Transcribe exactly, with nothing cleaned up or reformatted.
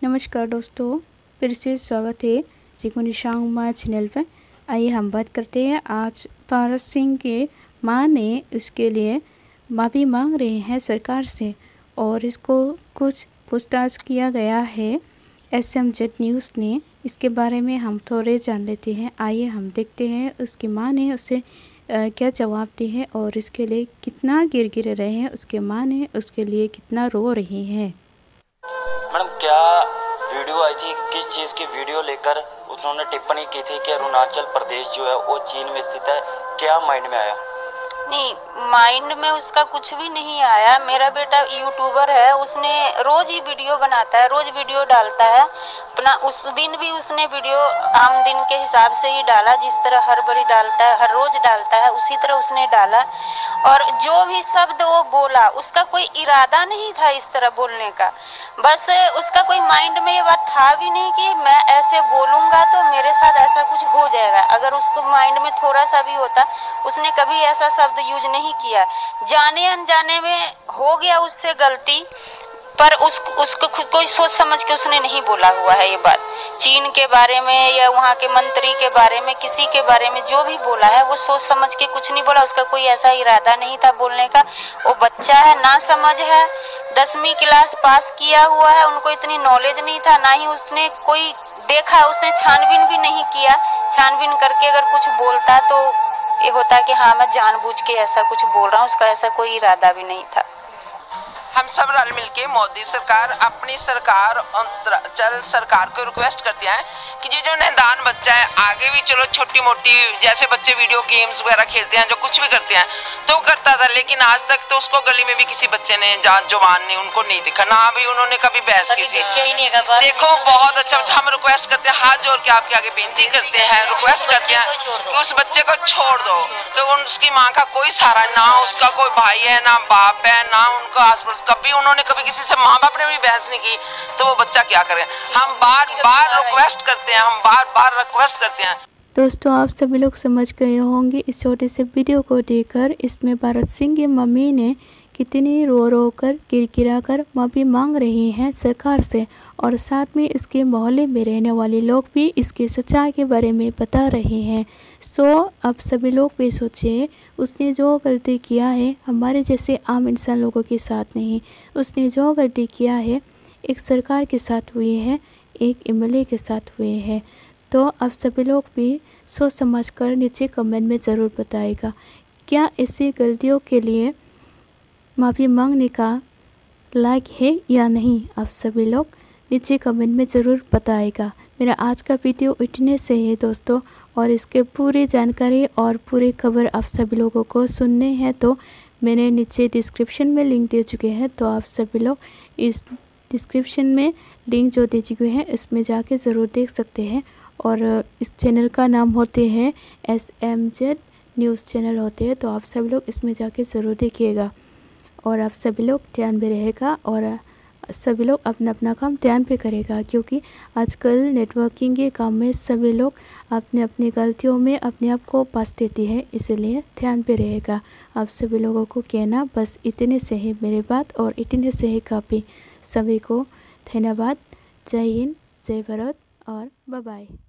नमस्कार दोस्तों, फिर से स्वागत है जिकुनी शांगमा चैनल पर। आइए हम बात करते हैं। आज पारस सिंह के मां ने उसके लिए माफ़ी मांग रहे हैं सरकार से और इसको कुछ पूछताछ किया गया है एस एम जेड न्यूज़ ने। इसके बारे में हम थोड़े जान लेते हैं। आइए हम देखते हैं उसकी मां ने उसे आ, क्या जवाब दिए हैं और इसके लिए कितना गिर गिर रहे हैं। उसके मां ने उसके लिए कितना रो रही हैं। मैडम, क्या वीडियो आई थी, किस चीज़ की वीडियो लेकर उन्होंने टिप्पणी की थी कि अरुणाचल प्रदेश जो है वो चीन में स्थित है? क्या माइंड में आया? नहीं, माइंड में उसका कुछ भी नहीं आया। मेरा बेटा यूट्यूबर है, उसने रोज ही वीडियो बनाता है, रोज वीडियो डालता है अपना। उस दिन भी उसने वीडियो आम दिन के हिसाब से ही डाला, जिस तरह हर बारी डालता है, हर रोज डालता है, उसी तरह उसने डाला। और जो भी शब्द वो बोला, उसका कोई इरादा नहीं था इस तरह बोलने का। बस उसका कोई माइंड में ये बात था भी नहीं कि मैं ऐसे बोलूँगा तो मेरे साथ ऐसा कुछ हो जाएगा। अगर उसको माइंड में थोड़ा सा भी होता, उसने कभी ऐसा शब्द यूज नहीं किया। जाने अनजाने में हो गया उससे गलती, पर उस उसको खुद कोई सोच समझ के उसने नहीं बोला हुआ है ये बात। चीन के बारे में या वहाँ के मंत्री के बारे में, किसी के बारे में जो भी बोला है वो सोच समझ के कुछ नहीं बोला। उसका कोई ऐसा इरादा नहीं था बोलने का। वो बच्चा है, ना समझ है, दसवीं क्लास पास किया हुआ है, उनको इतनी नॉलेज नहीं था, ना ही उसने कोई देखा, उसने छानबीन भी नहीं किया। छानबीन करके अगर कुछ बोलता तो ये होता कि हाँ मैं जानबूझ के ऐसा कुछ बोल रहा हूँ। उसका ऐसा कोई इरादा भी नहीं था। हम सब रल मिलके मोदी सरकार, अपनी सरकार, अंतरराष्ट्रीय सरकार को रिक्वेस्ट करते हैं कि ये जो नादान बच्चा है, आगे भी चलो छोटी मोटी जैसे बच्चे वीडियो गेम्स वगैरह खेलते हैं, जो कुछ भी करते हैं तो करता था, लेकिन आज तक तो उसको गली में भी किसी बच्चे ने, जान जवान ने उनको नहीं दिखा, ना भी उन्होंने कभी बहस की थी। देखो बहुत अच्छा, हम रिक्वेस्ट करते हैं, हाथ जोड़ के आपके आगे बेनती करते हैं, रिक्वेस्ट करते हैं कि उस बच्चे को छोड़ दो। तो उसकी माँ का कोई सहारा ना, उसका कोई भाई है ना बाप है, ना उनको आस पास कभी उन्होंने कभी किसी से, माँ बाप ने भी बहस नहीं की, तो वो बच्चा क्या करे। हम बार बार रिक्वेस्ट करते हैं, हम बार बार रिक्वेस्ट करते हैं। दोस्तों, आप सभी लोग समझ गए होंगे इस छोटे से वीडियो को देखकर। इसमें पारस सिंह की मम्मी ने कितनी रो रो कर किरकिरा कर माफ़ी मांग रही हैं सरकार से, और साथ में इसके मोहल्ले में रहने वाले लोग भी इसकी सच्चाई के बारे में बता रहे हैं। सो अब सभी लोग भी सोचिए, उसने जो गलती किया है हमारे जैसे आम इंसान लोगों के साथ नहीं, उसने जो गलती किया है एक सरकार के साथ हुई है, एक एम एल ए के साथ हुए हैं। तो अब सभी लोग भी सोच समझ कर नीचे कमेंट में ज़रूर बताएगा, क्या ऐसी गलतियों के लिए माफ़ी मांगने का लायक है या नहीं। आप सभी लोग नीचे कमेंट में ज़रूर बताएगा। मेरा आज का वीडियो इतने से है दोस्तों, और इसके पूरी जानकारी और पूरी खबर आप सभी लोगों को सुनने हैं तो मैंने नीचे डिस्क्रिप्शन में लिंक दे चुके हैं, तो आप सभी लोग इस डिस्क्रिप्शन में लिंक जो दे चुके हैं इसमें जाके ज़रूर देख सकते हैं। और इस चैनल का नाम होते हैं S M Z news channel होते हैं, तो आप सभी लोग इसमें जाके ज़रूर देखिएगा। और आप सभी लोग ध्यान में रहेगा और सभी लोग अपना अपना काम ध्यान पे करेगा, क्योंकि आजकल नेटवर्किंग के काम में सभी लोग अपने अपनी गलतियों में अपने आप को पास देती है, इसलिए ध्यान पे रहेगा। आप सभी लोगों को कहना बस इतने से ही मेरी बात, और इतने से ही काफ़ी। सभी को धन्यवाद। जय हिंद, जय भारत और बाय बाय।